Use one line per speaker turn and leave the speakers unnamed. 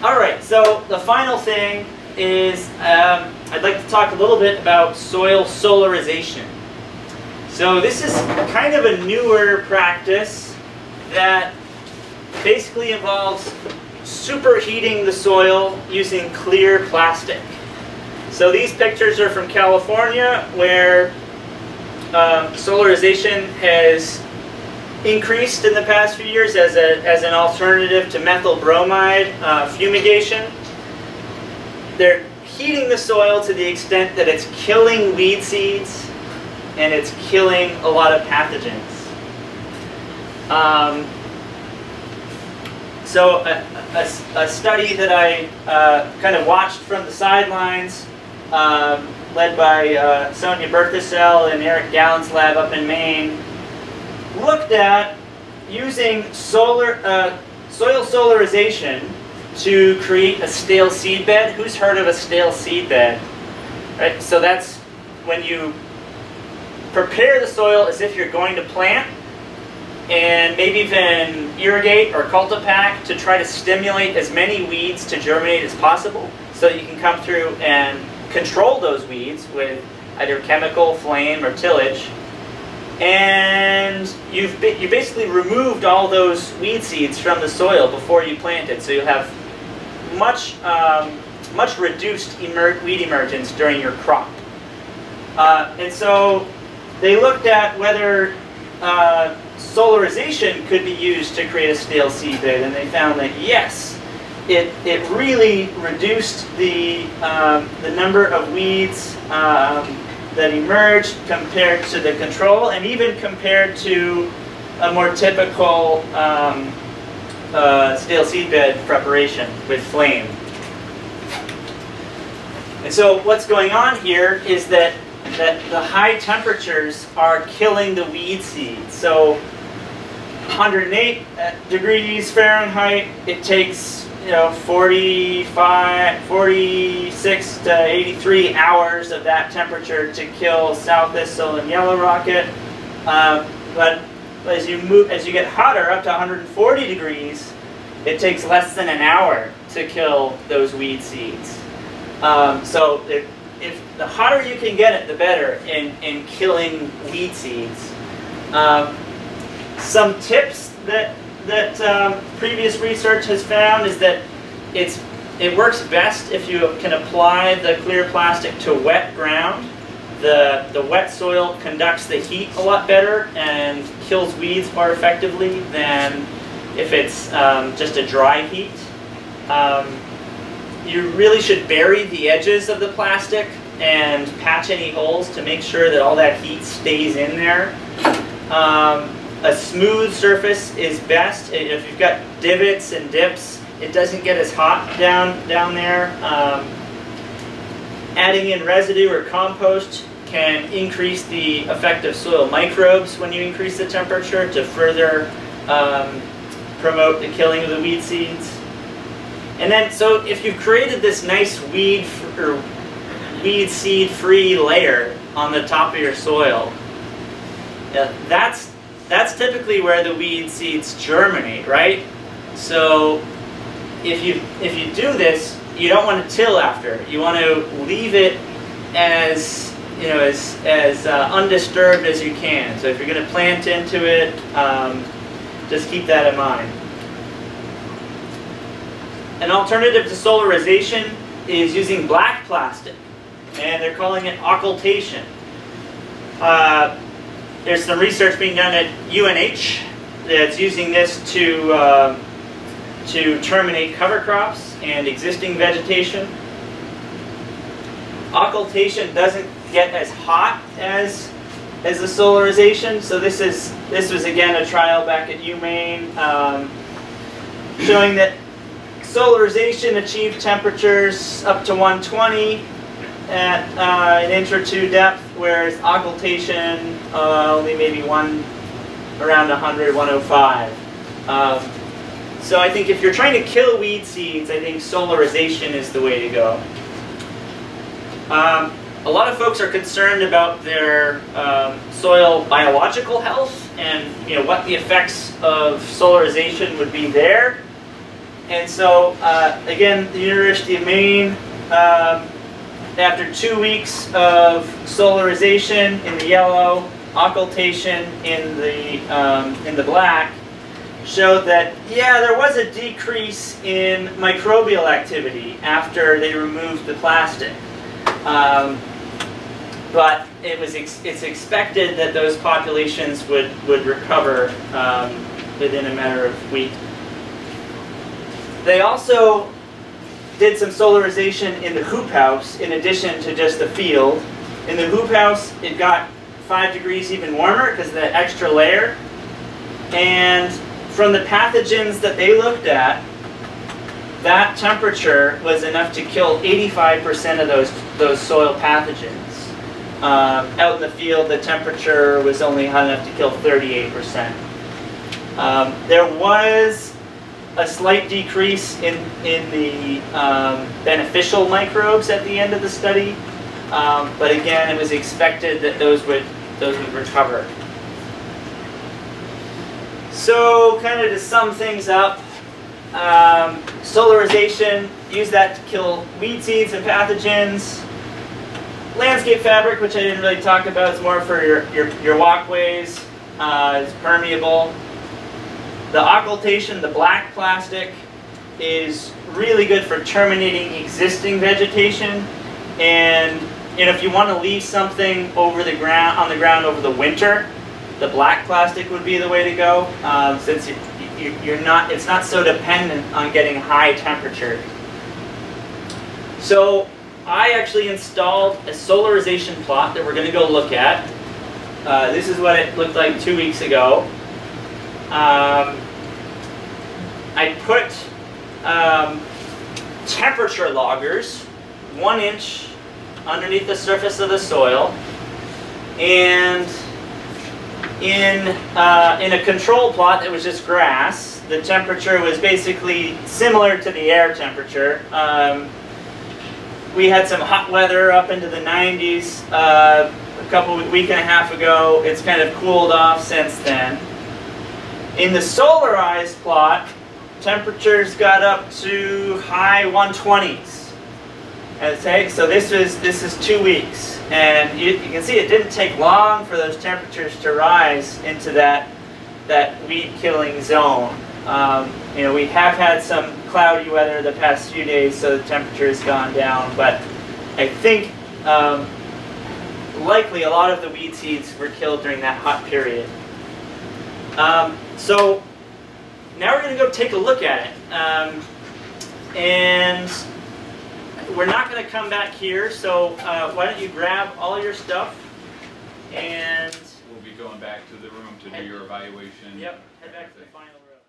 All right, so the final thing is I'd like to talk a little bit about soil solarization. So this is kind of a newer practice that basically involves superheating the soil using clear plastic. So these pictures are from California, where solarization has increased in the past few years as an alternative to methyl bromide fumigation. They're heating the soil to the extent that it's killing weed seeds and it's killing a lot of pathogens. So a study that I kind of watched from the sidelines, led by Sonia Berthasell and Eric Gallen's lab up in Maine, looked at using soil solarization to create a stale seed bed. Who's heard of a stale seed bed? Right? So that's when you prepare the soil as if you're going to plant, and maybe even irrigate or cultipack to try to stimulate as many weeds to germinate as possible, so that you can come through and control those weeds with either chemical, flame, or tillage. And you basically removed all those weed seeds from the soil before you planted, so you'll have much reduced weed emergence during your crop. And so they looked at whether solarization could be used to create a stale seed bed, and they found that yes, it really reduced the number of weeds that emerged compared to the control, and even compared to a more typical stale seed bed preparation with flame. And so what's going on here is that the high temperatures are killing the weed seeds. So 108 degrees Fahrenheit, it takes 46 to 83 hours of that temperature to kill south thistle and yellow rocket. But as you get hotter, up to 140 degrees, it takes less than an hour to kill those weed seeds. So if the hotter you can get it, the better in killing weed seeds. Some tips that previous research has found is that it works best if you can apply the clear plastic to wet ground. The wet soil conducts the heat a lot better and kills weeds more effectively than if it's just a dry heat. You really should bury the edges of the plastic and patch any holes to make sure that all that heat stays in there. A smooth surface is best. If you've got divots and dips, it doesn't get as hot down there. Adding in residue or compost can increase the effect of soil microbes when you increase the temperature to further promote the killing of the weed seeds. And then, so if you've created this nice weed seed-free layer on the top of your soil, that's typically where the weed seeds germinate, right? So if you do this, you don't want to till after. You want to leave it as undisturbed as you can. So if you're going to plant into it, just keep that in mind. An alternative to solarization is using black plastic, and they're calling it occultation. There's some research being done at UNH that's using this to terminate cover crops and existing vegetation. Occultation doesn't get as hot as the solarization, so this was again a trial back at UMaine showing that solarization achieved temperatures up to 120 at an inch or two depth, whereas occultation only maybe around 100, 105. So I think if you're trying to kill weed seeds, I think solarization is the way to go. A lot of folks are concerned about their soil biological health and what the effects of solarization would be there. And so, again, the University of Maine, after 2 weeks of solarization in the yellow, occultation in the black, showed that, yeah, there was a decrease in microbial activity after they removed the plastic. But it's expected that those populations would recover within a matter of weeks. They also did some solarization in the hoop house in addition to just the field. In the hoop house, it got 5 degrees even warmer because of that extra layer. And from the pathogens that they looked at, that temperature was enough to kill 85% of those soil pathogens. Out in the field, the temperature was only hot enough to kill 38%. There was a slight decrease in the beneficial microbes at the end of the study, but again, it was expected that those would recover. So, kind of to sum things up, solarization, use that to kill weed seeds and pathogens. Landscape fabric, which I didn't really talk about, is more for your walkways. It's permeable. The occultation, the black plastic, is really good for terminating existing vegetation. And if you want to leave something over the ground, on the ground over the winter, the black plastic would be the way to go, since it's not so dependent on getting high temperature. So I actually installed a solarization plot that we're going to go look at. This is what it looked like 2 weeks ago. I put temperature loggers 1 inch underneath the surface of the soil, and in a control plot that was just grass, the temperature was basically similar to the air temperature. We had some hot weather up into the 90s a week and a half ago. It's kind of cooled off since then. In the solarized plot, temperatures got up to high 120s. Okay, so this is 2 weeks, and you can see it didn't take long for those temperatures to rise into that weed-killing zone. We have had some cloudy weather the past few days, so the temperature has gone down, but I think likely a lot of the weed seeds were killed during that hot period. So now we're going to go take a look at it, and we're not going to come back here, so why don't you grab all your stuff, and
we'll be going back to the room to do your evaluation.
Yep, head back to the final room.